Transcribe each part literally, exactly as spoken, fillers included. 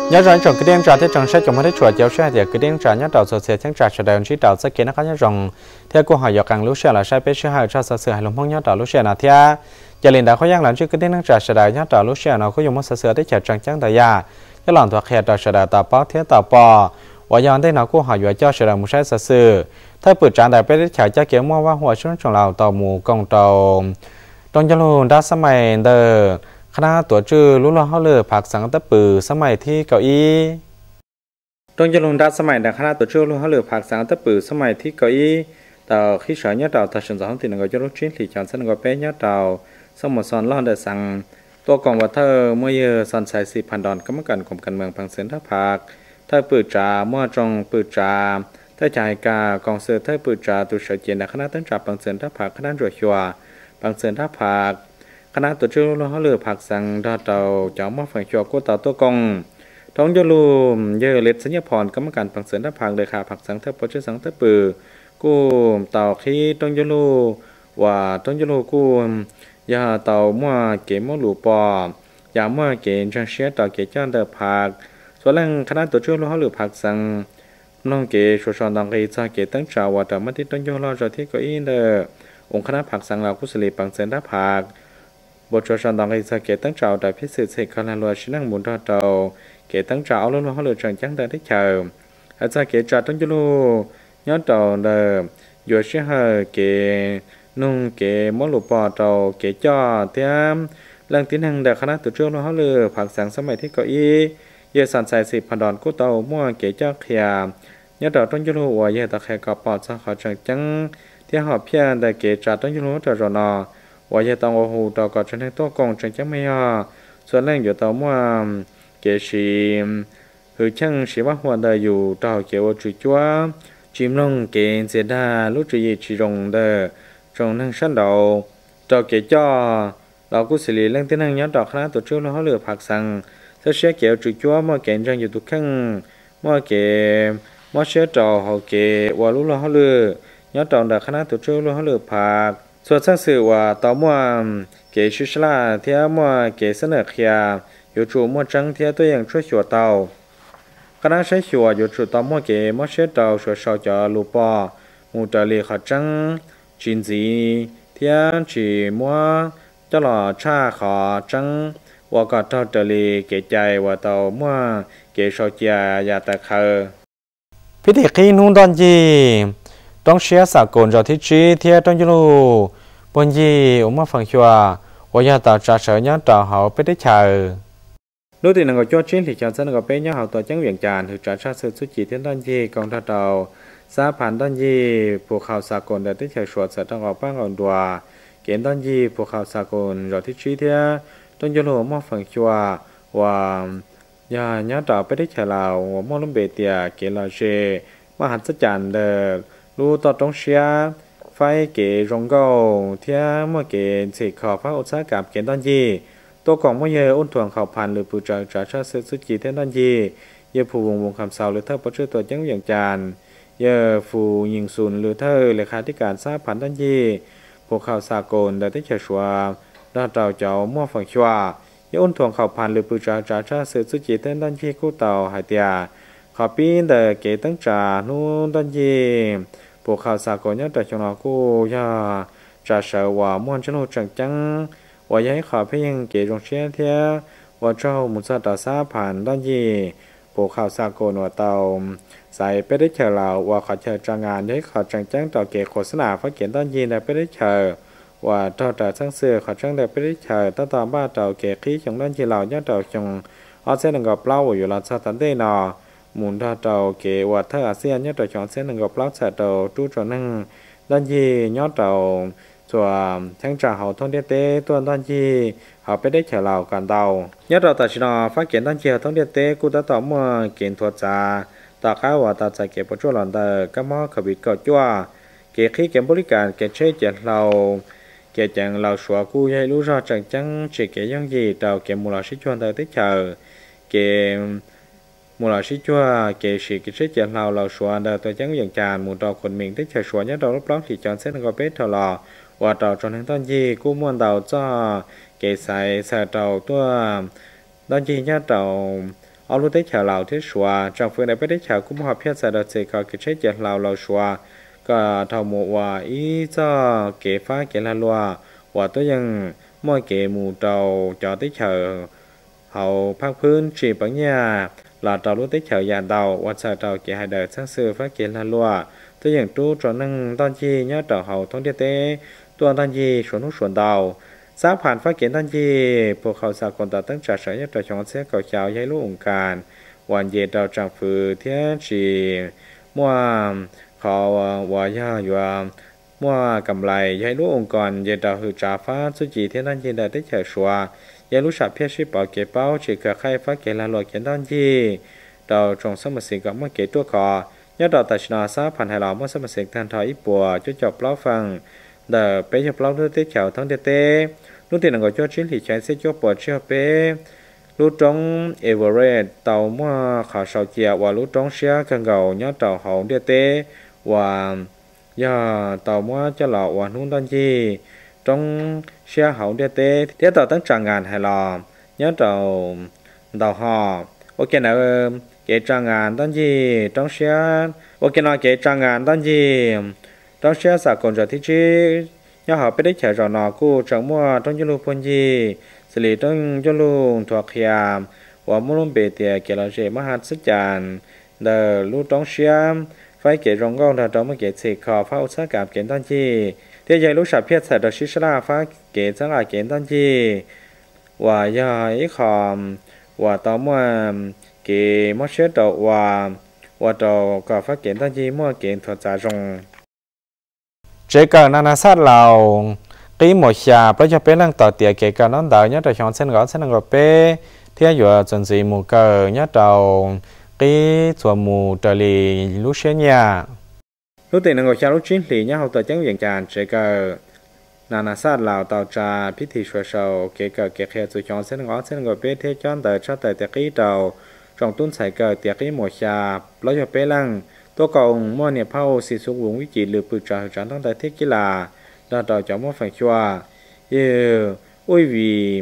nhớ rằng trong cái đêm trà thế trong sách trong mấy chuột giáo sư thì cái đêm trà nhớ đầu số sẽ chẳng trà sẽ đầu chỉ đầu sẽ kiến nó có nhớ rằng theo câu hỏi dọc càng lúc sẽ là sai bé sẽ hai cho sở sự hay lồng phong nhớ đầu lúc sẽ là theo giờ liền đã có giang làm trước cái đêm trà sẽ đầu nhớ đầu lúc sẽ nó có dùng một sở sự để chờ trăng trắng thời gian cái lòng thuộc hệ trà sẽ đầu tạo báo thế tạo bò và giờ đây nó câu hỏi dọc cho sẽ đầu một sai sở sựถ้าเปิดจานได้ไปได้ฉายจะเกี่ยวมั่วว่าหัวช่วงของเราต่อหมู่กองต่อตรงจรูนด้านสมัยเดิมคณะตัวจื้อรู้ละเขาเลยผักสังตะปือสมัยที่เก้าอี้ตรงจรูนด้านสมัยเดิมคณะตัวจื้อรู้เขาเลยผักสังตะปือสมัยที่เก้าอี้ต่อขี้เสือเนี่ยต่อตัดสินใจของที่หนึ่งก็จะรู้ชิ้นที่จานเส้นก็เป็นเนี่ยต่อสมุทรสอนล่อเดือดสั่งตัวกองวัดเธอเมื่อเยอะสันใส่สีพันดอนกรรมการกรมการเมืองพังเส้นท่าผักถ้าปือจ่าเมื่อตรงปือจ่าถ้าจ่ายกากองเสือถ้าปืนจ่าตัวเสือเจียนคณะตั้งจับบางเสือท่าผักคณะรัวชัวบางเสือท่าผักคณะตัวเชื่อรู้เขาเลือผักสังดาเตาเจ้ามาฝั่งชัวกู้เตาตัวกองท้องยลูเยอะเล็ดสัญญาพรกรรมการบางเสือท่าผักเลยค่ะผักสังท่าปอชื่อสังท่าปือกู้เตาขี้ท้องยลูว่าท้องยลูกู้ยาเตามั่วเก๋มั่วหลูปอยามั่วเก๋จังเชียเตาเก๋จ้าเดือผักส่วนแรงคณะตัวเชื่อรู้เขาเลือผักสังน้องเก๋ชัวชอนดังเกย์จะเก๋ตั้งใจว่าแต่เมื่อที่ต้นยอรอจอที่ก็อินเดอองค์คณะผักสังเหล่ากุศลีปังเซนด้าผักบทชัวชอนดังเกย์จะเก๋ตั้งใจแต่พิเศษเสกคาราลัวชินังมุนทอดเตาเก๋ตั้งใจเอาล้วนเขาเลยจังจังเดินได้เชิญอาจารย์เก๋จัดต้นยูรูย้อนเตาเดิมอยู่เชื่อเฮเก๋นุ่งเก๋มอลูปอเตาเก๋จ่อเทียมหลังที่หนึ่งเด็กคณะตัวเชื่อล้วนเขาเลยผักสังสมัยที่ก็อีเยสันใส่สิพันดอนกู้เตามั่วเก๋จ่อเขียnhớ đầu trong chương trình giờ ta khai cọp bọt sang khỏi trường trắng thì họ phiền để kể trả trong chương trình trở rồi nọ và giờ tàu hồ tàu có trên to con trường trắng mấy à số lần giờ tàu mua kể sĩ hữu chân sĩ bắt hoàn đời dù tàu kêu chữ chúa chim lông kể sẽ đa lúc chữ gì chỉ rồng đời rồng năng sát đầu tàu kể choเรากู้สิริเรื่องที่นั่งย้อนดอกคณะตัวชื่อเราเขาเหลือผักสังเสียเชี่ยเกี่ยวจุจั่วมาเก่งจังอยู่ทุกขั้งมาเก๋มอเชื่อจอเขาเกว่ารู้เราเขาเลือยอดตอนดักคณะตัวเชื่อรู้เขาเลือผักส่วนสังสื่อว่าต่อมัวเกชิชลาเทียมัวเกเสนอเขียอยู่จู่มัวจังเทียตัวอย่างช่วยชัวเตาคณะใช้ชัวอยู่จู่ต่อมัวเกมอเชื่อเตาชัวชาวจอลูปอมูตาลีขจังจินจีเทียจีมัวจะหล่อชาขอจังว่าก็เท่าตาลีเกใจว่าเตามัวเกชาวเจียยาตะเคอพิธีขี้นุ่งตอนยีต้องเชียร์สากลจอที่จีเทียต้องยูรูบนยีอุมาฟังชัวว่ายาตาจ่าเฉยย้อนต่อเขาไปได้เชยนู้ตีนังก็จ่อชิ้นที่จะเสนอกับเป็นย้อนเขาต่อจังเวียงจานถือจ่าชาเสือสุจิเทียนตอนยีกองทัพเตาซาผ่านตอนยีพวกเขาสากลได้ที่เฉยชวดเสต้องออกป้างอ่อนดัวเกณฑ์ตอนยีพวกเขาสากลจอที่จีเทียต้องยูรูมาฟังชัวว่ายาญาต่อไปได้เฉลาวมอลเบเตียเกลาเชมหัศจรรย์เดรู้ต่อตรงเชียไฟเกรงเกาเทียเมื่อเกสิขอบพระอุตสาหกรรมเกณฑ์ตอนยีตัวของเมื่อเยอ้นถ่วงเขาพันหรือปูจากจากชาเซสุจิเทนตอนยีเยผู้วงวงคำสาวหรือเท่าประชื่อตัวจังอย่างจานเยฟูยิงศูนย์หรือเท่าเลขาธิการทราบพันตอนยีพวกข่าวสากลได้ที่เฉชัวดาวเต่าเจ้ามั่วฝั่งชัวยอ้นถ่วงเขาพันหรือปูจากจากชาเซสุจิเทนตอนยีกู้เต่าหายเตียขอปีนเดเกตั้งจ่านู่นตอนยีพวกข่าวสากลยัดแต่ชนกู้ยาจ่าเสว่าม่วนชนจังจังว่าย้ายขอเพียงเกจงเชียเทียว่าเจ้ามุสตาซาผ่านตอนยีพวกข่าวสากลว่าเต่าใส่ไปได้เฉลาว่าขอเชิญจังงานย้ายขอจังจังต่อเกโฆษณาฟ้าเขียนตอนยีได้ไปได้เชิญว่าเต่าแต่ช่างเสือขอจังได้ไปได้เชิญตั้งตอนบ้าเต่าเกขี้ชงตอนยีเหล่ายัดเต่าชงเอาเส้นหนึ่งกับเปล่าอยู่หลังซาตันเดนอมุนท่าเตาเกวัดท่าอาเซียนยอดเตาจอนเส้นหนึ่งกับเล้าใส่เตาตู้จอนั่งด้านยียอดเตาส่วนทั้งจ่าเขาท่องเที่ยวเต้ตัวด้านยีเขาไปได้เฉลากันเตายอดเตาตัดชินอฟ้าเกียนด้านยีท่องเที่ยวเต้กูตาต่อเมื่อเกียนทัวจ่าตาข้าวว่าตาใจเก็บประจุหลอนเตอก็มอขบิดก็จ้วเกขี้เก็บบริการเกเช่เจ็ดเราเกจังเราชัวกูยัยรู้รอจังจังเฉเกยังยีเตาเก็บมูลชิชวนเตอที่เฉยเกมูลชิจัวเกชิกิเชเจเราเราชัวเดาตัวจังอย่างจานมูดอกคนเมียงที่เฉยชัวยัดดอกรับร้องที่จอนเส้นกอเป็ดทอลอว่าดอกจนถึงตอนยีกู้มวนดาวจ้าเกใส่ใส่ดอกตัวตอนยียัดดอก ở lúc tới chào lào thế xóa trong phương này tới chào cũng học phía sau đó sẽ có cái chế chặt lào lào xóaก็ทำหมว่าอีจ้าเก็บฟ้าเก็บละลัวว่าตัวยังมอยเก็บหมูเตาจอติเฉอเขาพักพื้นชีปัญญาหลอดเตารู้ติเฉอยาเตาว่าจะเตาเก็บให้เดินสร้างซื้อฟ้าเก็บละลัวตัวอย่างตู้จอนั่งตอนจีเนาะเตาเขาท้องเต้ตัวตอนจีส่วนทุกส่วนเตาสร้างผ่านฟ้าเก็บตอนจีพวกเขาสากลต่อตั้งจัดสายเตาชงเสียเก่าเจ้าย้ายลูกองค์การวันเย็นเตาจังฝือเทียนจีมัวเขาว่าย่าอยู่มัวกำไรย้ายลูกองค์กรเย็นดาวหือจ่าฟ้าสุจีเทียนนั้นเย็นได้ได้เฉยชัวย้ายลูกฉับเพียชิปเป่าเก็บเป้าจีเกิดไข่ฟ้าเกลาลอยเขียนด้านจีดาวจงสมสิงกับเมื่อเกตัวคอยอดดาวตัชนาซาพันให้เราเมื่อสมสิงทันทอยปัวจุดจบเล่าฟังเดอไปจบเล่าด้วยเตะเขียวทั้งเตะเตะลูกตีหนังก็จ่อชิ้นหลีใช้เส้นจ่อปวดเชี่ยวเป้ลูกจงเอเวอเรสต์เต่าเมื่อขาเสาเจียว่าลูกจงเชียกันเก่ายอดเต่าหงเตะเตะว่าย่าเต่ามัวจะหล่อว่านุ่งตอนจีตรงเชียเขาเดเต้เดี๋ยวต่อตั้งจังงานให้รอย้อนเต่าเต่าหอโอเคนะเออเกจังงานตอนจีต้องเชียโอเคนะเกจังงานตอนจีต้องเชียสากลจากที่จีย่าเขาไปได้เฉยจอนอกู้จังมัวต้องยุลุพนจีสิริต้องยุลุถั่วเขียมว่ามุ่งเบเตียเกลาเจมหัศจรรย์เดอลูต้องเชียไฟเกจรงก้องเราต้องมาเกจสิขอฟ้าอุตสาหกรรมเกณฑ์ต้นจีเที่ยวใหญ่ลูกสาวเพียรใส่ดอกชิชลาฟ้าเกจสังอาเกณฑ์ต้นจีว่าย่อยขอมว่าต่อมาเกมอเชตดว่าว่าต่อก็ฟ้าเกณฑ์ต้นจีมั่วเกณฑ์ถั่วจ่าจงเจกันนานาซาเรากีหมดชาเพราะจะเป็นเรื่องต่อเตียเกกันน้องดาวเนี่ยแต่ชอนเส้นก้อนเส้นก้อนเป้เที่ยวอยู่จนสีหมู่เกอเนี่ยเราcái chùa mù trời lì lúc xế nhà lúc tiền năng ngồi cha lúc chín lì nhá hậu tờ chẳng viện tràn sẽ cờ nà nà sát lào tàu trà phí thị sửa sầu kể cờ kể khe chủ chọn sẽ ngõ sẽ ngồi bê thế chọn tờ cho tờ tiệc ký đầu trong tuần xảy cờ tiệc ký mùa trà lấy cho bê lăng tôi còn mua niệm phao xì xuống vùng quý chỉ lừa bự trà tràn trong tờ thiết ký là đào tàu chọn mua phải chùa yêu ôi vì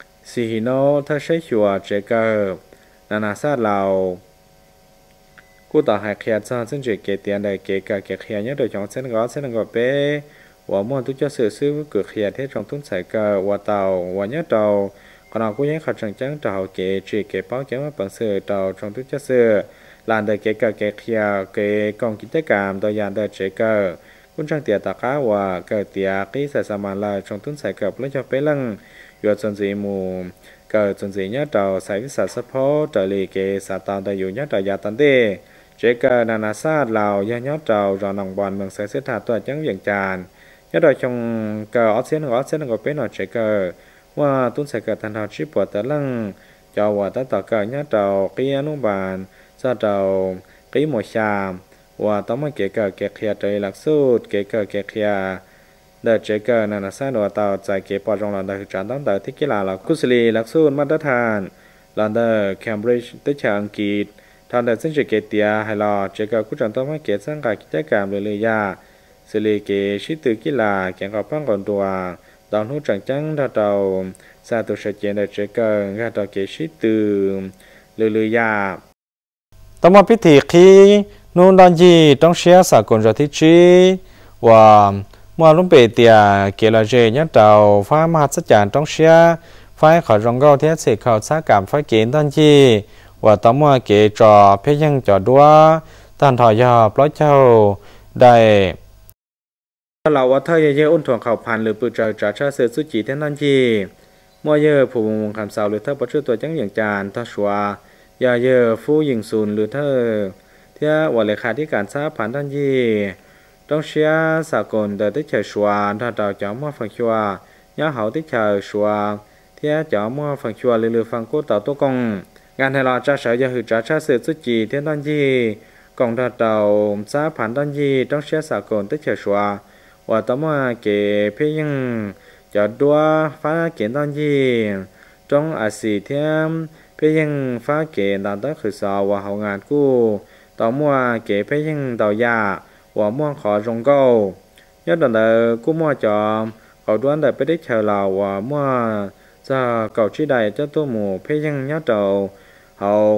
xì nó thơ sẽ chùa sẽ cờ nà nà sát làoกูต่อหายเขียนซะซึ่งจะเกตียนได้เกกะเกเขียนเนี่ยโดยจงเส้นก้อนเส้นก้อนเป้ว่าม่วนทุกเจ้าสื่อซื้อเกิดเขียนที่จงตุ้นใส่กะว่าเต่าว่าเนี่ยเต่าขณะกูยังขัดจังจังเต่าเกจีเกเป้าเกมาปังเสือเต่าจงทุกเจ้าสื่อลานได้เกกะเกเขียเกกองกิจกรรมตัวยานได้เจกะคุณจังเตียตาก้าว่าเกิดเตียกี้ใส่สมานลายจงตุ้นใส่กับแล้วจะไปลังอยู่จนสีมูเกิดจนสีเนี่ยเต่าใส่วิสัชสะโพเตลีเกสาตานได้อยู่เนี่ยเต่ายาตันเดเจกานานาซาดเราย่อยอดเจ้ารอนองบอลเมืองเสเสถาตัวจังเวียงจานยอดดอยชงเกอออสเซียนออสเซียนก็เป็นหน่อยเจกาว่าตุ้นใส่กระทันทอชิปวดตะลังเจ้าว่าตะต่อเกอยอดเจ้ากีอนุบาลซาเจ้ากีหมวชามว่าต้องมาเกะเกะเกะเขียใจหลักสูตรเกะเกะเกะเขียเดเจกานานาซาดว่าเต่าใจเกปอจงหลังเดจานต้องเดที่กีฬาหลักกุศลีหลักสูตรมาตรฐานหลังเดเคมบริดจ์ติชาอังกฤษทางเดินซึ่งจะเกตียให้รอเจก็กุจันต้องมาเกตสร้างการกิจกรรมเลยเลยยาสิริเกชิตือกีฬาแข่งกับปั้งก่อนตัวดาวนู้จังจังดาวดาวซาตุเชเจนเดเจก็งาดาวเกชิตือเลยเลยยาต้องมาพิธีขี้นู่นดอนจีต้องเชียสากลจทิจีว่าเมื่อลุงเปเตียเกลเจเนี่ยดาวฟ้ามหัศจรรย์ต้องเชียไฟขอจงเก้าเทียเสกเขาสากรรมไฟเกณฑ์ดอนจีว่าต่อมาเกจอเพียงจอดัวตันถอยาปล่อยเจ้าได้เราว่าเธอเยอะอุ่นถ่วงเขาพันหรือปืนจ่าจ่าชาเสือสุจิเท่านั้นจีมัวเยอะผู้วงคำสาวหรือเธอประชื่อตัวจังอย่างจานทัชัวยาเยอะฟู่ยิงศูนย์หรือเธอเที่ยว่าเลขาธิการทราบผ่านท่านยีต้องเชียสากลเดินที่เฉยชัวถ้าเราจะมั่วฟังชัวยาเขาที่เฉยชัวเที่ยจะมั่วฟังชัวหรือฟังกู้ต่อตัวกงงานให้เราจะใช้ยาหืดจะใช้สื่อสุจีเทียนต้นยีกองทัพเต่าซาผ่านต้นยีต้องเชื่อสากลที่เชื่อชัวว่าต่อมาเกเพียงจะดัวฟ้าเกณฑ์ต้นยีจงอาศัยเทียมเพียงฟ้าเกณฑ์ตอนต้นคือสาวว่าเขางานกู้ต่อมาเกเพียงเต่ายาว่าม่วงขอจงเก้ายอดตอนเดิมกู้มั่วจอมเขาด้วนแต่ไปได้เชื่อเราว่ามั่วจะเก่าชี้ใดเจ้าตัวหมูเพียงยอดเต่าเขา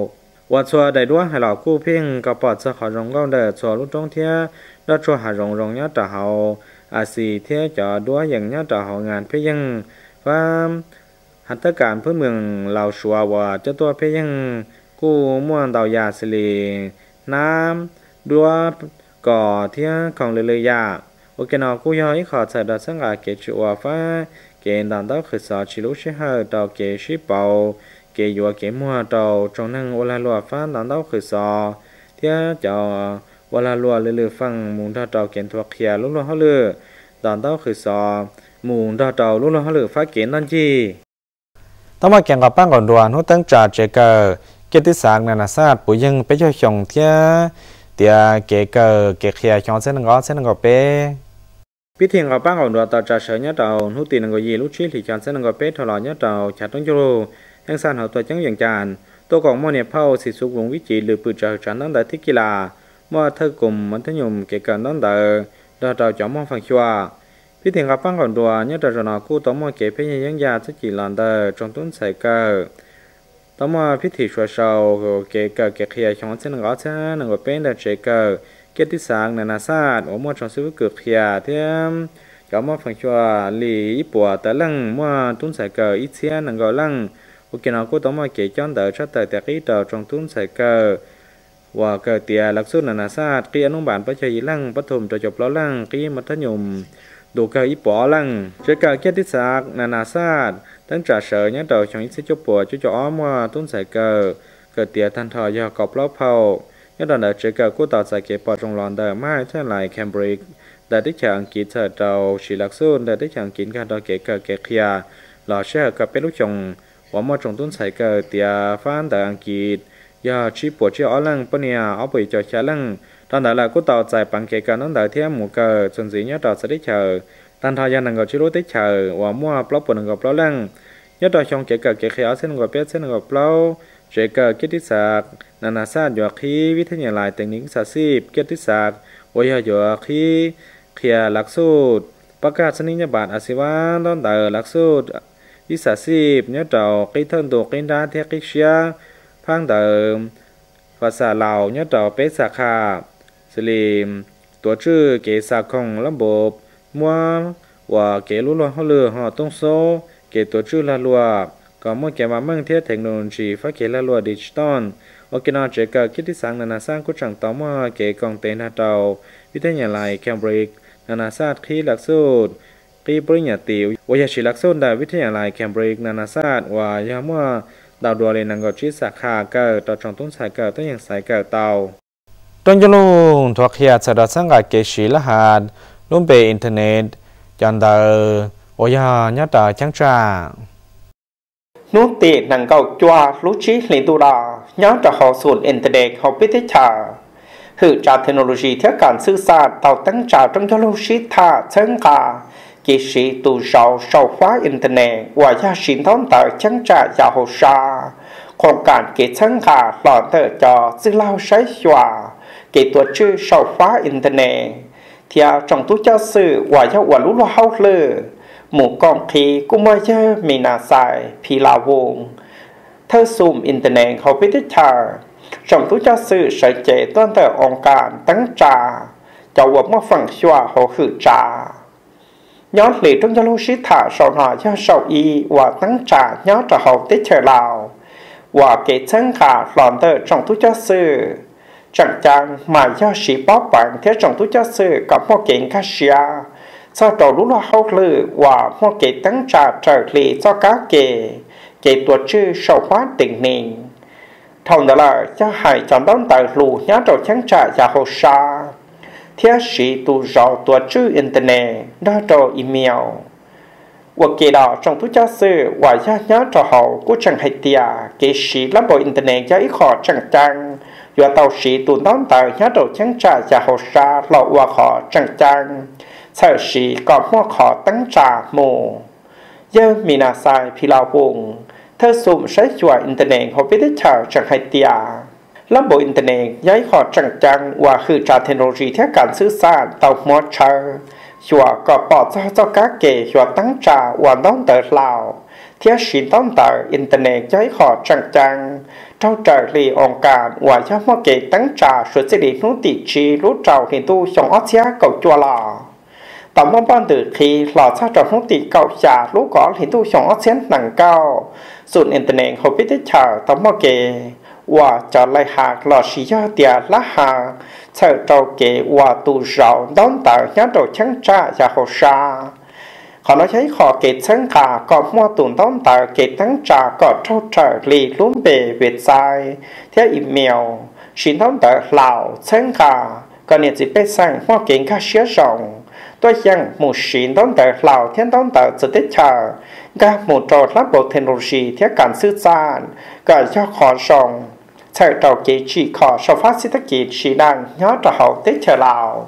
ว่าชัวได้ด้วยให้เรากู้เพ่งกับปอดจะขอรงก็เดือดชัวลูกจ้องเทียแล้วชัวหารงรงเนี้ยต่อเขาอาศีเทียจอด้วยอย่างเนี้ยต่อเขางานเพียงว่าหัตถการเพื่อเมืองเราชัวว่าเจ้าตัวเพียงกู้ม่วนดาวยาสิลีน้ำด้วยก่อเทียของเลยเลยยาโอเคเนาะกู้ย้อยขอใส่ดาวสังอาเกจว่าฟ้าเกณฑ์ดันดาวคือสอชิลุชิฮะดาวเกชิเปาเกยัวเกมัวดาวจงนั่งโอลาลัวฟ้าดันดาวคือสอเทียเจ้าเวลาลัวเลือฟังมุงดาวดาวเกณฑ์ทัวเขียลุลัวเขาเลือดันดาวคือสอมุงดาวดาวลุลัวเขาเลือฟ้าเกณฑ์นั่นจีต้องมาแข่งกับป้างก่อนด่วนหุ่นตั้งจ่าเจเกอร์เกติสางนานาซาดปุยังไปช่วยชงเทียเตียเกเกอร์เกเขียชงเส้นงอเส้นงอเป้พิธีกับป้างก่อนด่วนต่อจ่าเฉยเนี่ยเราหุ่นตีนงอยีลุชิหลีจันเส้นงอเป้ทลายเนี่ยเราชาต้องยูโรยังสานหาตัวจังอย่างจานตัวของมอเนี่ยเผาสิสุกวงวิจิหรือปืนจ่าจันนั่นได้ที่กีฬาเมื่อเธอกลุ่มมันทั้งยมเกเกินนั่นได้เราเราจะมองฟังชัวพิธีกับป้างก่อนด่วนเนี่ยเราจะนอกู้ตัวมอเก็บเพียงยังยาสักกี่ลันเดอร์จงต้นใส่เกอร์ต่อมาพิธีชัวเชาเกเกเกเขียชงเส้นงอเส้นงอเป็นเดเจเกอร์เกติสางนานาซาดโอมอชงซื้อเกือบเขียเทียมจะมอฟังชัวลีญี่ปุ่นแต่ลังมัวต้นใส่เกอร์อิเซียนังกอลังโอเคนะกูต้องมาเกี่ยจอนเดอชัดแต่แต่กี้เดอจงต้นใส่เกอร์ว่าเกอเตียหลักสูตรนานาซาดกี้อนุบาลปัจจัยลังปฐมจะจบแล้วลังกี้มัธยมดูเกอญี่ปุ่นลังเจเกอเกติสางนานาซาดตั้งจ่าเฉยเนี่ยเดาชงอิสิจปัวจุจ่อมัวต้นใส่เกอเกิดเตียทันทอยากอบล้อเผาเนี่ยเดาเดาเจเกอกูต่อใส่เก็บปอจงหลอนเดอไม่เท่าไรแคมบริกแต่ที่ฉางกิจเดาชีลักซูนแต่ที่ฉางกินการเดาเกเกอเกเคียหล่อเชื่อกับเป็นลูกชงว่ามัวจงต้นใส่เกอเตียฟ้านแต่อังกฤษยาชีปวดเชี่ยวอ้อลังปเนี่ยเอาไปจ่อเชลังตอนนั้นแหละกูต่อใส่ปังเกเกอนั่นเดาเทียมหมูเกอจนสีเนี่ยเดาจะได้เฉยทันทอยานังก็ชิโร่ได้เฉยว่ามัวปลอบปนนังก็ปลอบลังยอดดอยชงเกเกเกเขียวเส้นกว่าเป็ดเส้นกว่าเปล่าเจเกกิติศักดิ์นานาศาสตร์ยอคีวิทยาลัยเทคนิคศาสตร์สิบกิติศักดิ์วิทยายอคีเขียหลักสูตรประกาศนิยบัตรอาศิวะต้นเตอหลักสูตรวิสาสิบยอดดอกกิเทินตัวกินดาเทกิเชียพังเติมภาษาลาวยอดดอกเป็ดสาขาสลิมตัวชื่อเกษาของระบบมัวว่าเกลุลเขาเลือห่อตงโซเกตัวชื่อลาลัวก็เมื่อแกมาเมืองเทศเทคโนโลยีฟ้าเกลาลัวดิจิตอลโอเคนาเจเกอคิดที่สังนานาสร้างกุจังต่อมาเกกองเตนาเตาวิทยาลัยแคมบริกนานาศาสตร์คีหลักสูตรคีปริญญาตรีวิทยาชีหลักสูตรได้วิทยาลัยแคมบริกนานาศาสตร์ว่ายามว่าดาวดวงเลนังกอชิสาขาเกิดต่อจงต้นสายเกิดต้นอย่างสายเกิดเตาต้นยลุงทัวเขียดสะดัดสังกัดเกชีละหาดลุ่มเปอินเทอร์เน็ตจันเดอโอยาญาตาจังจ้านู้นตีนังเก่าจัวรู้ชี้หลินตุลาย้อนจากหอส่วนอินเทอร์เน็ตหอพิธีชาหือจากเทคโนโลยีเท่าการสื่อสารต่อตั้งจากจงยลุชิธาเชิงกากิสิตูเสาเสาฟ้าอินเทอร์เน็ตว่ายาสินท้องต่อจังจ่ายาโฮชาโครงการเกิดเชิงกาหล่อเตอจอซึ่งเราใช้ชัวเกิดตัวชื่อเสาฟ้าอินเทอร์เน็ตเที่ยวจงตู้เจ้าสื่อว่ายาวันรู้ว่าเฮาเลยหมู่กองขีกุมารเยอมีนาสายพีลาวงเธอซูมอินเทอร์เน็ตเขาพิจิตรจงตู้เจ้าสื่อใส่เจต้นแต่องค์การตั้งจ่าจะว่าเมื่อฝั่งชัวเขาคือจ่าย้อนหลีต้องจะรู้ชิถาสอนหอยาเสาอีว่าตั้งจ่าย้อนจะเขาติดเชลาวว่าเกิดเชิงขาหลอนเตอจงตู้เจ้าสื่อจังจังหมายยาสีป๊อปปังเที่จงตู้เจ้าสื่อกับพวกเก่งคาเชียsau đó lúc đó họ lừa và mua cái tăng trả trở lại cho các cái cái tổ chức sầu hóa tình hình thông đó là cho hai chọn đón tại lù nhá đầu tăng trả và hồ sa thiết sĩ tụ rõ tổ chức internet đó đầu email và cái đó trong túi cho sư và nhá nhá cho họ cũng chẳng hay tiệt cái sĩ lắp bộ internet cho ít họ chẳng chẳng và tàu sĩ tụ đón tại nhá đầu tăng trả và hồ sa lọ và họ chẳng chẳngเชื่อสีก่อนว่าขอตั้งจ่าโมเยอะมีนาสายพิลาวงเธอสุ่มใช้จวดอินเทอร์เน็ตเขาไปได้ชาวจังไฮเตียระบบอินเทอร์เน็ตย้ายขอจังจังว่าคือจากเทคโนโลยีที่การสื่อสารเตามอเชอร์ชัวก็ปอดเจ้าเจ้าก้าเกชัวตั้งจ่าวันต้องเติร์ดลาว thiết xin tóm tờ internet cho họ chẳng chẳng trao trở lì ông cả và cho mọi cái tăng trả sự sẽ đi nút tỷ trí lúc trào hiện tu trong ớt xá cầu chua lò tao mong ban từ khi lò xa trò nút tỷ cầu trả lúc có hiện tu trong ớt xá nặng cao dùng internet họ biết tới chờ tao mọi cái và cho lại hạt lò xí cho tiền lá hạt sợ trâu kế và tù rau đón tờ nhá đồ trắng trả và hồ sa họ nói thấy họ kế sáng cả có mua tùn đón tờ kế tăng trả có trâu trở lì luôn bề việt dài theo email xin đón tờ lào sáng cả có nên chỉ biết sang hoa kiến các xế rộng tôi rằng một xin đón tờ lào thiên đón tờ sẽ tích chờ các một trò lắp bộ technology theo cảm sư gian cả cho họ rộng sợ trâu kế chỉ khó sau phát sĩ tất kỳ chỉ đang nhớ trò hậu tích chờ lào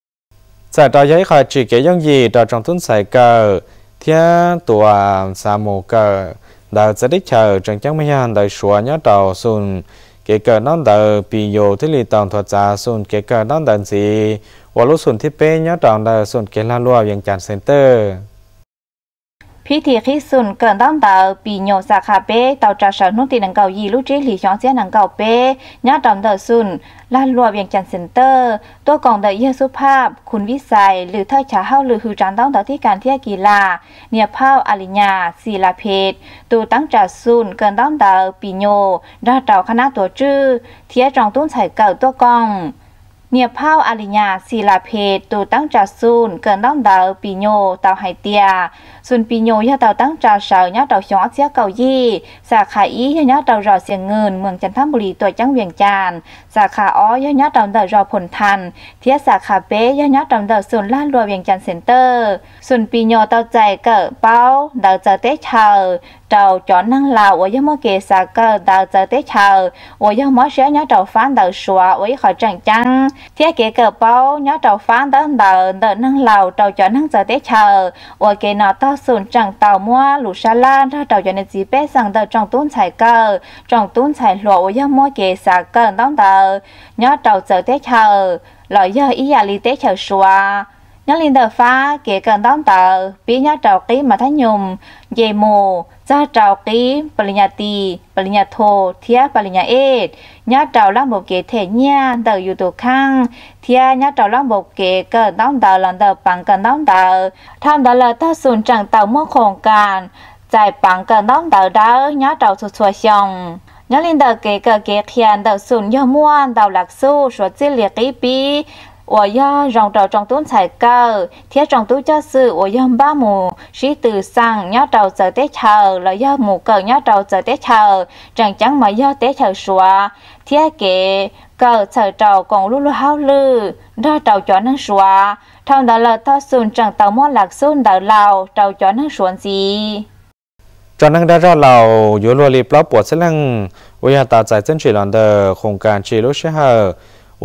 tại đó giấy khai chỉ cái giống gì đó trong tuần sai cờ thiên tua sa mù cờ đào sẽ đích chờ trong chẳng mấy hàng đào xóa nhớ đầu xuân cái cờ non đào bị dồ thế li tòng thuật giả xuân cái cờ non đào gì và lúc xuân thiết pe nhớ đầu đào xuân cái la lua viện tràn center พิธีคิดสุนเกินต้องเตอปีโยสาขาเป้เตาจ่าสนุตินังเกายีลูกจีหลี่ช่องเสียนังเกาเป้ญาติดำเตอสุนลาดรัวเวียงจันทร์เซ็นเตอร์ตัวกองเตอเยสุภาพคุณวิสัยหรือเทอชาเฮาหรือฮือจานต้องเตอที่การเที่ยวกีฬาเนียเผาอลิญาศิลาเพชรตัวตั้งจ่าสุนเกินต้องเตอปีโยราเตาคณะตัวจื้อเที่ยวจองตุ้นใส่เก่าตัวกองเนียเผาอลิญาศิลาเพชรตัวตั้งจ่าสุนเกินต้องเตอปีโยเตาไฮเตียส่วนปีโยยาเตาตั้งจ่าเสาญาเตาชงอัเสียเก่ายี่สาขาอียาเตารอเสียงเงินเมืองจันทบุรีตัวจังเวียงจันทร์สาขาอ้อยาเตาเตารอผลทันเทียสาขาเป้ยาเตาเตาส่วนล้านรัวเวียงจันทร์เซ็นเตอร์ส่วนปีโยเตาใจเกิดเป้าเตาเจอเตะเชาเตาจอนนั่งลาวว่ายามเกสาเกิดเตาเจอเตะเชาว่ายามเสียยาเตาฟันเตาชัวว่ายขอจังจังเทียเกเกิดเป้ายาเตาฟันเตาเตาเตานั่งลาวเตาจอนนั่งเจอเตะเชาว่าเกนอเตาส่วนจังเตามัวหลุชาลานถ้าเตาจอนในจีเป้สั่งเตาจองตุ้นไฉเกิดจองตุ้นไฉหลัวว่ายามเกสาเกิดต้องเตายาเตาเจอเตะเชาหล่อยาอียาลีเตะเชาชัวnhớ linh đời phá kể cần đón tờ bí nhớ trào ký mà thái nhung dây mù ra trào ký bali nhà tì bali nhà thô thía bali nhà ết nhớ trào lăng bộ kể thể nha tờ yu tù khang thía nhớ trào lăng bộ kể cần đón tờ lần tờ bằng cần đón tờ tham đó là ta sùn chẳng tàu mua khổng càn giải bằng cần đón tờ đó nhớ trào sụt sụt xong nhớ linh đời kể cờ kể khian tờ sùn do mua tàu lạc su suốt chi liệt ký bí我要让着中东采购，贴中东就是我要把母是từ sang nhớ đầu giờ tết chờ là do mù cờ nhớ đầu giờ tết chờ chẳng chẳng mà do tết chờ xóa贴kế cờ chờ đầu còn lu lu hao lư ra đầu cho năng xóa thằng đó là ta xuân chẳng tàu món lạc xuân đào lào đầu cho năng xuân gì cho năng đã ra lào yếu lùa lì plop bột sẽ lăng với hạt tạo giải chân chỉ làm đờ khung càng chỉ lúc sẽ hở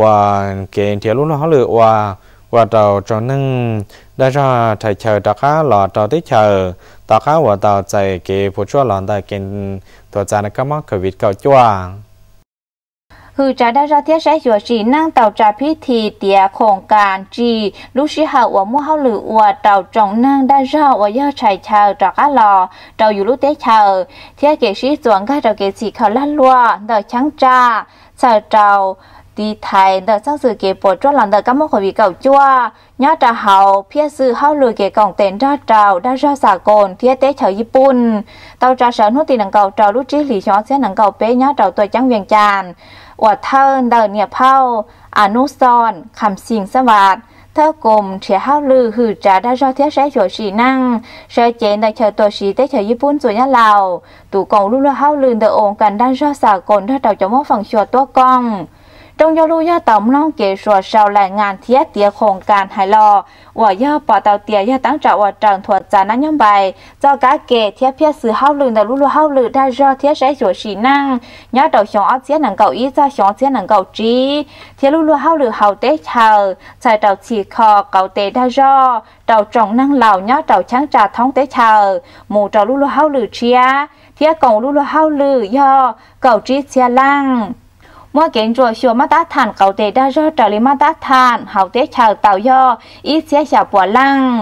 và cái theo lúc nó họ lựa và và tàu cho nên đã ra thầy chờ tàu cá lò tàu tích chờ tàu cá và tàu chạy cái phụ trợ lòn tại cái tàu chạy nó có mắc cái vịt cầu chua คือจะได้รับเทียใช้หัวจีนั่งเต่าจ่าพิธีเตียโครงการจีลูกชิฮาว่ามั่วเฮาหรือว่าเต่าจงนั่งได้รอว่าย่อชายชาวจากอาลอเต่าอยู่ลูกเตชาวเทียเกชีสวนก็เต่าเกสีเขาลั่นลัวเต่าช่างจ้าชาวเต่าดีไทยเต่าสร้างสื่อเก็บปวดจนหลังเต่าก็มั่วขวิเก่าจั่วย่อจะเฮาเพี้ยซื้อเฮาหรือเก็บกล่องเต็นด้าเต่าได้รอสากลเทียเตชาวญี่ปุ่นเต่าจ่าเสนุตีหนังเก่าเต่าลูกจีหลี่ช้อนเส้นหนังเก่าเป๊ะย่อเต่าตัวจังเวียงจันทร์ว่าเท่าเดินเนี่ยเผาอนุสรคำสิงสวัสดิ์เท่ากลมเฉียห้าวลือหือจะได้รอเทียใช้หัวสีนั่งใช้เจนได้เชิญตัวสีได้เชิญญี่ปุ่นส่วนยะลาวตู่กองลูกห้าวลือเดอองกันได้รอสากลถ้าเต่าจะมั่วฝั่งชัวตัวกองตรงยอลูย่าต่อมน้องเกศชัวชาวแรงงานเทียเตียโครงการหายรอว่าย่าปอเตาเตียย่าตั้งใจว่าจังถั่วจานั้นย่อมใบเจ้ากาเกเทียเพียซื้อห้าวลือเดอลูกห้าวลือได้รอเทียใช้หัวสีนั่งย่าเต่าชงอ้อเสียหนังเก่าอีจ้าชงเสียหนังเก่าจีเทียลูกห้าวลือเฮาเตะเชาใส่เต่าฉีคอเก่าเตะได้รอเต่าจงนั่งเหล่าย่าเต่าช้างจ่าท้องเตะเชาหมู่เต่าลูกห้าวลือเชียเทียกงลูกห้าวลือย่อเก่าจีเชียล่างเมื่อเก่งจัวชัวมาตาทานเก่าเตะได้รอดจาริมาตาทานเฮาเตะชาวเต่าย่ออีเสียชาวปัวลังใจ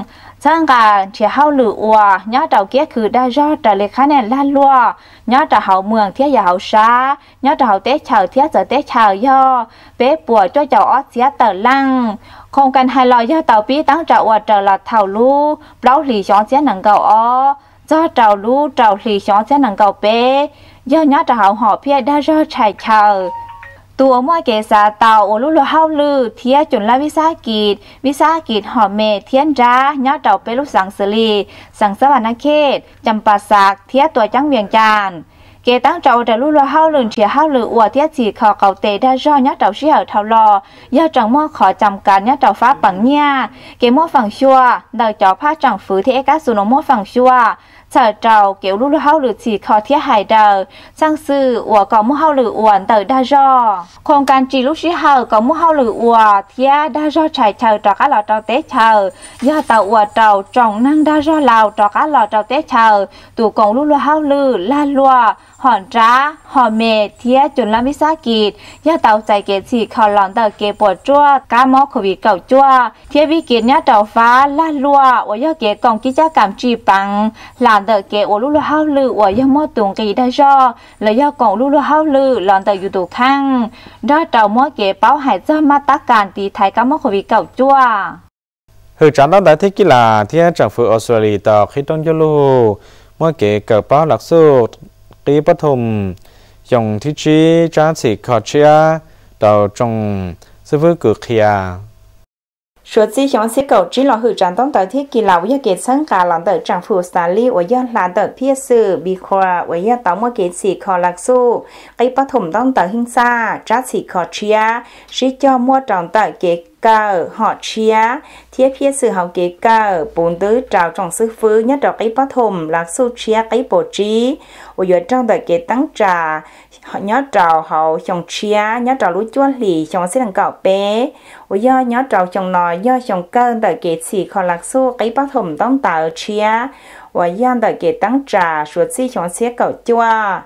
ช่างการเที่ยวเฮาหรืออัวย้าเต่าเกี้ยคือได้รอดแต่เลขาแนนล้านลัวย้าเต่าเฮาเมืองเที่ยวอย่าเฮาช้าย้าเต่าเฮาเตะเฉาเที่ยวจะเตะเฉาย่อเป๊ะปวดจ้อยเจ้าออเสียเตอลังโครงการไฮลอยย่าเต่าปีตั้งจะอวดเจอละเท่าลู่เปล่าหลีช้อนเสียหนังเก่าอ้อเจ้าเต่าลู่เต่าหลีช้อนเสียหนังเก่าเป๊ะย่อย้าเต่าเฮาหอบเพี้ยได้รอดชายเฉาตัวมั่วเกษาเต่าโอลุลเฮาลือเทียจุนละวิสากิจวิสากิจหอมเมเทียนจ้าญาเต่าเปลุสังสลีสังสวรรณเขตจำปาสักเทียตัวจังเวียงจานเกตั้งเจ้าแต่ลุลเฮาลือเทียเฮาลืออวดเทียจีขอเก่าเตได้จ่อญาเต่าเชี่ยวเท่ารอย่าจังมั่วขอจำการญาเต่าฟ้าปังเนี่ยเกมั่วฝั่งชัวเดาเจ้าผ้าจังฝือที่เอกสุนมั่วฝั่งชัวเจ้าเจ้าเกี่ยวลุลเฮาหรือจีขอเทียหายเดาช่างซื่ออวก่อมั่วเฮาหรืออวนเตอได้จ่อโครงการจีลุชิเฮาก่อมั่วเฮาหรืออวเทียได้จ่อชายเจ้าตอกะหล่อเจ้าเตะเจ้าย่าเต่าอวเจ้าจ่องนั่งได้จ่อลาวตอกะหล่อเจ้าเตะเจ้าตู่กงลุลเฮาหรือลาลัวหอนจ้าหอมเมเทียจุนละมิสากิจย่าเต่าใจเกจีขอหลอนเตอเกปวดจั่วกามอขวิเก่าจั่วเทียวิกิจย่าเต่าฟ้าลาลัวอวยเกกองกิจกรรมจีปังหลานเตอเกอลุลเฮาลืออวยมอตุงกีได้จ่อและย่ากองลุลเฮาลือหลอนเตออยู่ตู่ข้างได้เต่ามัวเกเป้าหายเจ้ามาตรการตีไทยกามอขวิเก่าจั่วคือจันตั้งแต่ที่กีฬาที่จังฝือออสเตรเลียต่อคิดต้องยลูมัวเกเกิดเป้าหลักสู้ตีปฐมยงที่จีจ้าสิขอเชียต่อจงซื้อกุเคีย说起详细狗只老后战当到天给老要给参加浪的政府三里我要拉的撇事比可我要到么给起可ลักสู้ไอ้ปฐมต้องต่อหิงซาจ้าสิขอเชียชิจอมัวจังต่อเกเกอหอเชียเทียเพียสื่อเฮาเกเกอปูนตื้อเจ้าจงซื้อฟื้นยัดดอกไอ้ปฐมลักสู้เชียไอ้โปจี我要จังต่อเกตั้งจ่าnhớ trào hậu chồng chia nhớ trào lúa chuột lì chồng sẽ đằng cạo bé, ôi do nhớ trào chồng nòi do chồng cơn đời kể chỉ còn lạc xu cái bát thùng đóng tạo chia, ôi do đời kể tăng trà suốt si chồng sẽ cạo chua,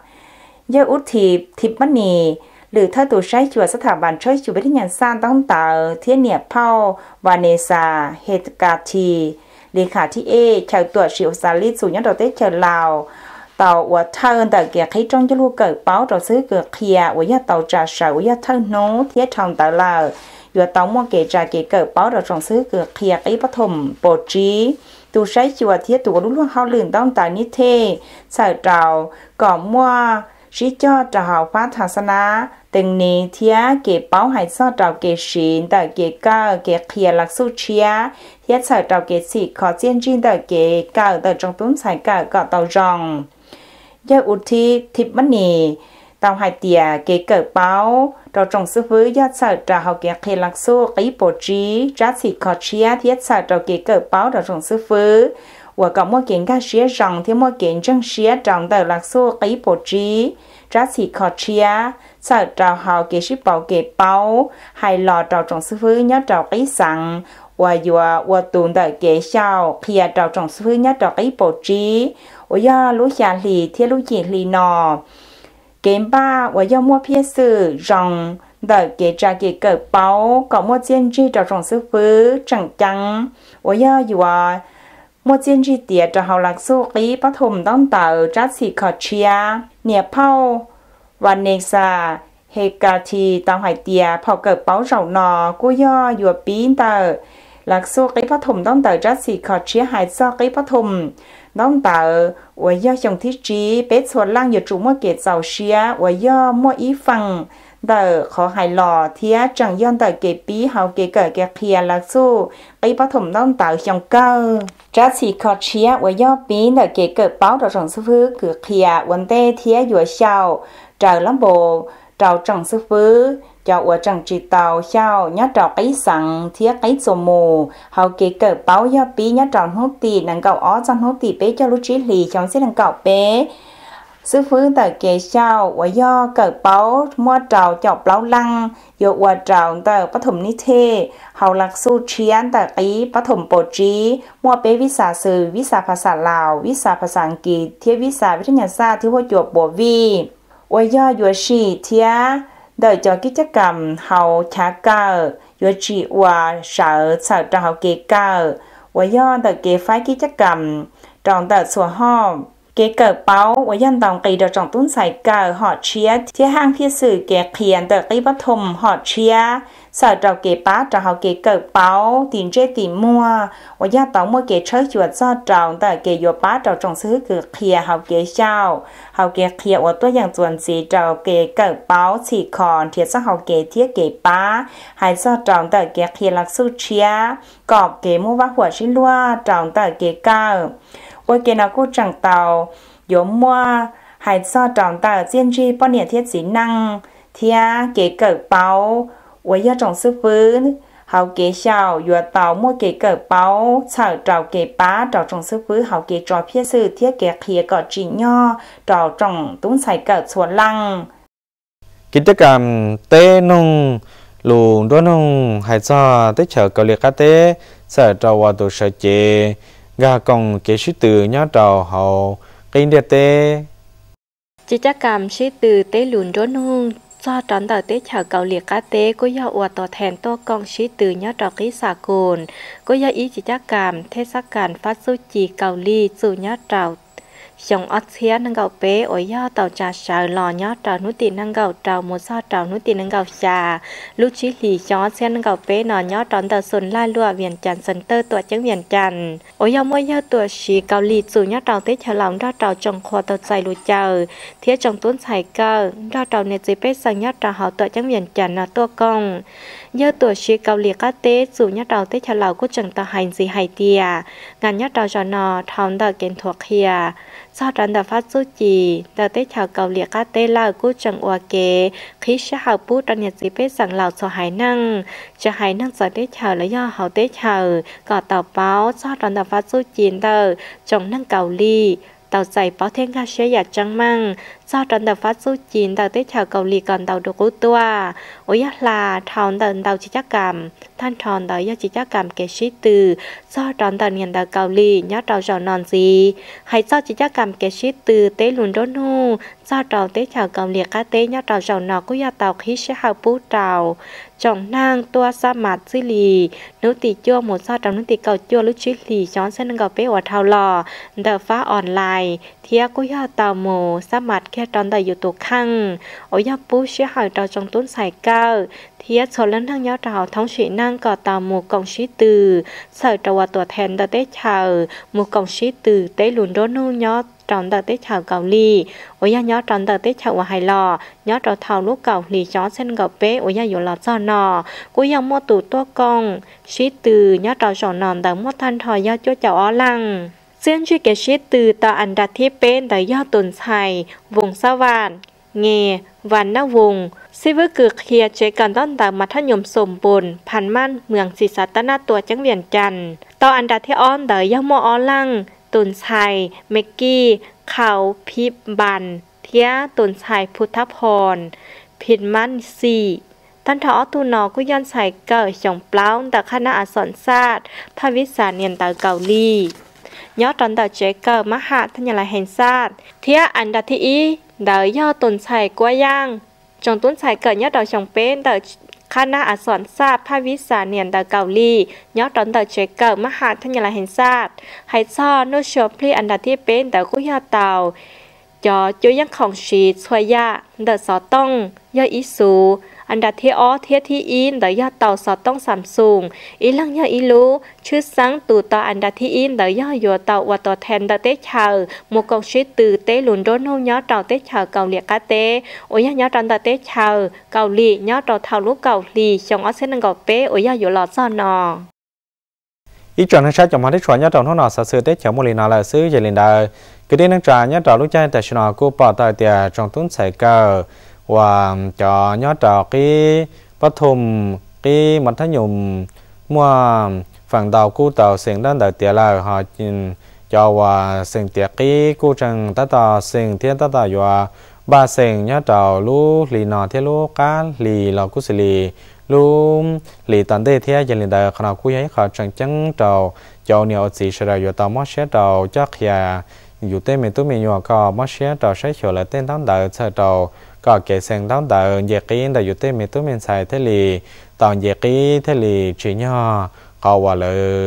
do út thịt thịt bát nì,หรือถ้าตัวใช้ชัวสถาบันช่วยชูวิทยาศาสตร์ต้องต่อเทียนเนี่ยเผาวาเนซาเฮตกาทีเลขาที่เอชาวตัวชิวซาลิสูญญาตัวเตเชลาวเต่าว่าเท่าแต่เกี่ยให้จ้องจะลูกเกิดเป้าเราซื้อเกิดเคลียว่าอย่าเต่าจ่าสาวอย่าเท่าโน้เทียทองแต่ละอยู่เต่ามั่วเกจ่าเกเกิดเป้าเราจงซื้อเกิดเคลียไอ้ปฐมโปรจีตัวใช้ชัวเทียตัวรุ่นเขาลื่นต้องตายนิเทใส่เต่าก่อมั่วชิจอจะหาฟ้าศาสนาตึงนี้เทียเก็บเป้าหายซอดเต่าเกศีนแต่เกก้าเกเคลียลักสู้เชียเทียใส่เต่าเกสีขอเจียนจีนแต่เกก้าแต่จงตุ้นใส่ก้าก็เต่าจองยาอุทิทิพมณีตามหายเตียเกเกิดเป้าเราจงซื้อฟื้นยอดใส่เราเขาเกเคลักสู้ไอโปจีจัดสีขอเชียเทียใส่เราเกเกิดเป้าเราจงซื้อฟื้นว่ากับมั่วเก่งก้าเชียจังที่มั่วเก่งจังเชียจังแต่ลักสู้ไอโปจีจัดสีขอเชียใส่เราเขาเกชิเป้าเกเป้าให้หลอดเราจงซื้อฟื้นยอดเราไอสังว่าอยู่ว่าตูนแต่เกเช่าเพียเราจงซื้อยัดดอกไอโปจีว่าย่ารู้ชาลีเที่ยรู้จีลีนอเกมบ้าว่าย่ามัวเพียสื่อจังแต่เกจ่าเกเกิดเป้าก็มัวเจียนจีเราจงซื้อฟื้นจังจังว่าย่าอยู่ว่ามัวเจียนจีเตียจะเฮาลักสู้กีปฐมต้องเต่าจัดสีขอเชียเนี่ยเผาวันเนซาเฮกาทีตามหายเตียพอเกิดเป้าเจ้านอกูย่ออยู่ปีนเตอหลักสู้กีปฐมต้องเต่าจัดสีขอเชียหายซอกกีปฐมต้องเต่าว่าย่อชงที่จีเป็ดส่วนล่างอยู่จุมัวเกตเสาเชียว่าย่อมัวอีฟังเตอขอหายหล่อเทียจังย้อนเตอเกปีเฮาเกเกิดเกเพียหลักสู้กีปฐมต้องเต่าชงเก้าจัดสีขอเชียว่าย่อปีนเตอเกเกิดเป้าเราจงซื้อฟื้นคือเพียวันเต้เทียอยู่เช้าเจ้าลำโบเจ้าจังซื้อฟื้นเจ้าว่าจังจีเตาเช้ายัดดอกไอ้สังเทียไอ้โซโมเฮาเกเกิดเป้าย่อปียัดดอกหัวตีนังเก่าอ้อจังหัวตีเป๊ะเจ้าลุจิหลีช่องเส้นนังเก่าเป๊ะซื้อฟื้นแต่เกเช้าว่าย่อเกิดเป้ามัวเจ้าเจ้าเปล่าลังโยว่าเจ้าแต่ปฐมนิเทศเฮาลักสู้เชียนแต่ไอ้ปฐมโปจีมัวเป๊ะวิสาสื่อวิสาภาษาลาววิสาภาษาอังกฤษเทียวิสาวิทยาศาสตร์ที่หัวจวบบัววีว่าย่ออยู่ชีเทียเดินจากกิจกรรมเฮาช้าเกอร์ยูจีว่าสาวสาวจะเฮาเกเกอร์我要的给发กิจกรรมtrong tờ sủa ho kế cờ báo và dân đồng kỳ được trong tuấn sài cờ họ chia thiết hang phía sự kế khiển tờ kỳ bắt thùng họ chia sở trào kế bá trào họ kế cờ báo tiền chế tiền mua và gia tổng mua kế chơi chuột do trào tờ kế dụ bá trào trong xứ kế khiển họ kế sao họ kế khiển và tôi dạng chuẩn gì trào kế cờ báo chỉ còn thiết sắc họ kế thiết kế bá hay do trào tờ kế khiển lạc su chia cọp kế mua vácหัว xin loa trào tờ kế cờ ôi kế nào cô chẳng tàu giống mua hay do trọng tàu tiên tri bao nhiêu thiết sĩ năng thia kế cờ báo ôi do trọng sư phứ hậu kế sao vừa tàu mua kế cờ báo sở trào kế bá trào trọng sư phứ hậu kế trò phía sư thiết kế khía cọ chỉ nho trào trọng túng xài cờ chùa lăng กิจกรรมเต้นงลูด้วยนงให้ซอเต้เฉาเกาหลีกาเต้เสือจาวตัวเสือเจกากงเกชิตือย้อนเราเขากินเดเต้กิจกรรมชื่อตือเต้หลุนด้วยนงซอตอนต่อเต้เฉาเกาหลีกาเต้ก็ย่ออวดตัวแทนตัวกองชื่อตือย้อนเรากิสากลก็ย่ออีกิจกรรมเทศกาลฟัดซูจีเกาหลีสู่ย้อนเราชงอัดเสียนังเกาเป้โอยย่อเต่าจ่าชาวหล่อยอดเต่านุตินังเกาเต่าโมซาเต่านุตินังเกาชาลูกชิลีชอเสียนังเกาเป้นอนยอดตอนเต่าส่วนล่าลัวเวียนจันเซนเตอร์ตัวจังเวียนจันโอยย่อมวยย่อตัวชีเกาหลีสู่ยอดเต่าเตฉลองยอดเต่าจงคอเต่าใจรู้เจอเทียจงต้นไผ่เกอดอดเต่าเนจิเป้สั่งยอดเต่าเขาตัวจังเวียนจันนะตัวกงย่อตัวชีเกาหลีกาเต้สู่ยอดเต่าเตฉลองก็จังตาไฮซีไฮเตียงานยอดเต่าจอนอทองเต่าเกณฑ์ถั่วเคียซอดันเต่าฟัดซูจีเต่าเตฉาเกาหลีกาเต้ล่ากู้จังอวเกคิชหาปูตอนเนจิเป้สั่งเหล่าสหายนั่งจะหายนั่งจะเตฉาและย่อเขาเตฉาก่อเต่าเป้าซอดันเต่าฟัดซูจีเต่าจงนั่งเกาหลีเต่าใจเป้าเท่งกาเชียอยากจังมั่งซอดันเต่าฟัดซูจีนเต่าเตฉาเกาหลีก่อนเต่าดูกู้ตัวโอยะลาทอนเต่าเต่าจิจกรรมท่านทอนเต่ายาจิจกรรมเกชิตือซอดอนเต่าเนียนเต่าเกาหลียอดเต่าจอนอนซีให้ซอจิจกรรมเกชิตือเตลุนโดนูซอเต่าเตฉาเกาหลีกาเตยอดเต่าจอนอกุยาเต่าคิชหาปูเต่าจงนางตัวสมัดซิลีนุติจั่วหมดซอดเต่านุติเกาจั่วลุชิลีช้อนเส้นเกาเป้อวดเท่าหล่อเต่าฟ้าออนไลน์เทียกุยาเต่าโมสมัดแค่ตอนเต่าอยู่ตัวข้างโอยาปูเชี่ยหายเต่าจงต้นสายเก้าเทียชนเล่นทั้งยอดเต่าท้องฉีนั่งก่อเต่าหมู่กองชิตือใส่ตัวตัวแทนเต่าเต้เฉาหมู่กองชิตือเต้หลุนโดนูยอดตอนเต่าเต้เฉาเกาหลีโอยายอดตอนเต่าเต้เฉาว่าไฮหล่อยอดเราเท่าลูกเก่าหลีจ้อเส้นเกาเป้โอยาอยู่หล่อจอนอกูยังมั่วตู่ตัวกองชิตือยอดเราจอนอนแต่มั่วทันทอยอดจ้วเจ้าอ้อลังเส้นชื่อเกชิตือต่ออันดับที่เป็นแต่ยอดตุนไทยวงสวรรค์เงวันนวงซิวเกือเคลียเจกันต้นตามมัธยมสมบูรณ์พันมั่นเมืองศิษย์ตนาตัวจังเวียนจันต่ออันดับที่อ้อนเดยย่อมออ้อลังตุนไทยเมกกี้เขาพิบบันเทียตุนไทยพุทธพรพินมั่นสี่ท่านทอตูนอกุยันใส่เกิดจงเปล่าแต่คณะอักษรศาสตร์ภาวิสาเนียนตาเกาหลียอดตอนเดเจเกอร์มหาธัญลัยแห่งชาติเทียอันดับที่อีเดยย่อตุนไทยกว่าย่างจงต้นสายเกิดยอดดอกชงเป็นเดคณะอักษรศาสตร์ภาวิสาเนียนตาเกาหลียอดตอนเดเจเกอร์มหาธัญลัยแห่งชาติไฮซ่อโนชอพลีอันดับที่เป็นเดกุยาเตาจอจุยังของชีสวยยาเดสอต้องยออิสูอันดับที่อ้อเทียที่อินเดยอเต่าสอดต้องสามสูงอีลังยออีลูชื่อสังตูต่ออันดับที่อินเดยอยัวเต่าวัดต่อแทนเดเตชาหมู่กองชิตือเตหลุนโดนยอเต่าเตชาเกาหลีกาเตโอยยอตันเดเตชาเกาหลียอเต่าเท่าลูกเกาหลีชงอเซนังเกาเป้โอยอยู่หลอดซ่อนออีจวนให้ใช้จอมาที่ชวนยอดเต่าท้องนอสัตว์เสือเตชาโมลีนาลาซื้อเยลินดาคือได้นักจ่ายยอดเต่าลูกใจแต่ชนอกูปอต่อเตียจงตุ้นใส่เกอว่าจอยอดเต่ากีปฐมกีมัธยมมัวฝั่งดาวกู้เต่าเสียงด้านเต่าเตียลาหอจินจอว่าเสียงเตียกีกู้จังตาต่อเสียงเทียนตาต่ออยู่บาเสียงยอดเต่าลูลีนอเทลูกาลีเรากุศลีลูลีตันเดเทียยันลินเดอขณะกู้ย้ายเขาจังจังเต่าเจ้าเหนียวสีเฉลยอยู่ต่อมอเชเต่าจักยาอยู่เต้เมตุเมียวก็มอเชเต่าใช้เขียวและเต้นตั้งเต่าเชเต่าก็เกษงตั้งแต่เยกีนแต่อยู่เต้เมตุเมนใส่เทลีตอนเยกีเทลีจีน่าก็ว่าเลย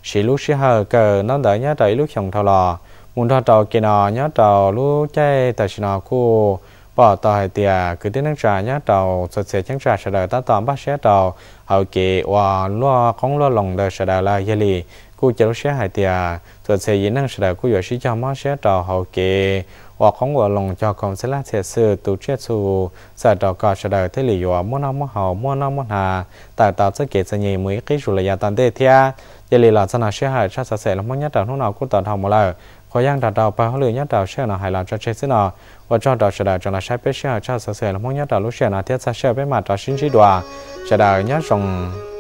chỉ lúc xí hờ cờ nó đợi nhá đợi lúc chồng thầu lò muốn thọ tàu kia nọ nhá tàu lúc chạy tại chỉ nọ cô bỏ tàu hay tiề cứ đến nước trà nhá tàu sợi sợi trắng trà sẽ đợi ta tàu bắt xe tàu hậu kỳ và lo không lo lòng đời sẽ đợi là gì li cô chỉ lúc xe hay tiề sợi sợi gì năng sẽ đợi cô vừa xí cho mất xe tàu hậu kỳ và không vừa lòng cho con sẽ là xe sư tu chết su sẽ tàu có sẽ đợi thế li và mua năm mua hậu mua năm mua hà tại tàu sẽ kể sẽ nhị mấy cái rồi là gia tăng thế thia giờ li là sao nào xe hay chắc sẽ là mua nhất tàu lúc nào cũng tàu thòng một lầnขอยังตัดดาวไปเขาเลยยัดดาวเชื่อหน่อหายหลังจะเช็คซิหน่อว่าจอดาวเฉดาวจงละใช้ไปเชื่อชาติเสียแล้วมองยัดดาวรู้เชื่อหน่อเทียบเชื่อไปมาต่อชิ้นชีดัวเฉดาวยัดส่ง